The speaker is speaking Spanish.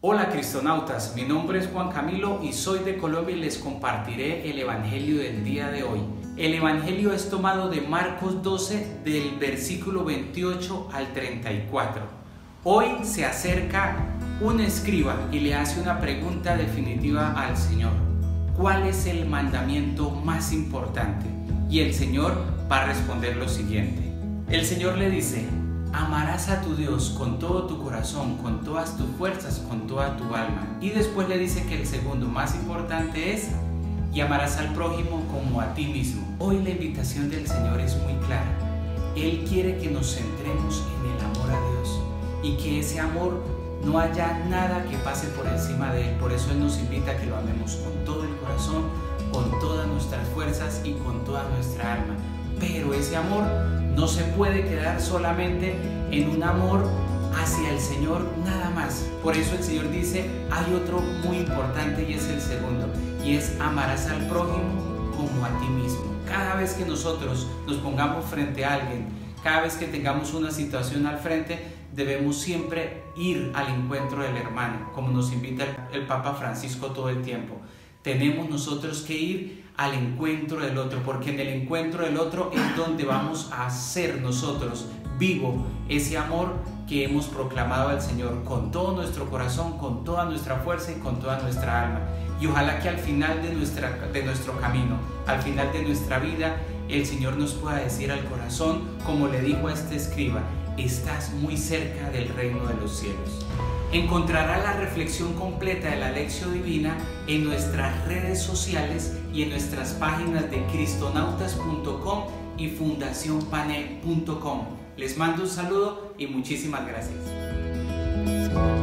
Hola cristonautas, mi nombre es Juan Camilo y soy de Colombia y les compartiré el Evangelio del día de hoy. El Evangelio es tomado de Marcos 12 del versículo 28 al 34. Hoy se acerca un escriba y le hace una pregunta definitiva al Señor. ¿Cuál es el mandamiento más importante? Y el Señor va a responder lo siguiente. El Señor le dice: amarás a tu Dios con todo tu corazón, con todas tus fuerzas, con toda tu alma. Y después le dice que el segundo más importante es: y amarás al prójimo como a ti mismo. Hoy la invitación del Señor es muy clara. Él quiere que nos centremos en el amor a Dios y que ese amor no haya nada que pase por encima de Él. Por eso Él nos invita a que lo amemos con todo el corazón, con todas nuestras fuerzas y con toda nuestra alma. Pero ese amor no se puede quedar solamente en un amor hacia el Señor nada más. Por eso el Señor dice, hay otro muy importante y es el segundo, y es amarás al prójimo como a ti mismo. Cada vez que nosotros nos pongamos frente a alguien, cada vez que tengamos una situación al frente, debemos siempre ir al encuentro del hermano, como nos invita el Papa Francisco todo el tiempo. Tenemos nosotros que ir al encuentro del otro, porque en el encuentro del otro es donde vamos a hacer nosotros vivo ese amor que hemos proclamado al Señor con todo nuestro corazón, con toda nuestra fuerza y con toda nuestra alma. Y ojalá que al final de nuestro camino, al final de nuestra vida, el Señor nos pueda decir al corazón, como le dijo a este escriba: estás muy cerca del reino de los cielos. Encontrará la reflexión completa de la Lección Divina en nuestras redes sociales y en nuestras páginas de cristonautas.com y fundacionpane.com. Les mando un saludo y muchísimas gracias.